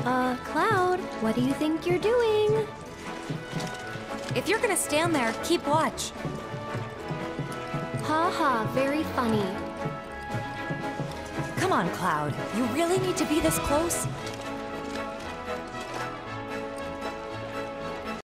Cloud, what do you think you're doing? If you're gonna stand there, keep watch. Ha ha, very funny. Come on, Cloud. You really need to be this close?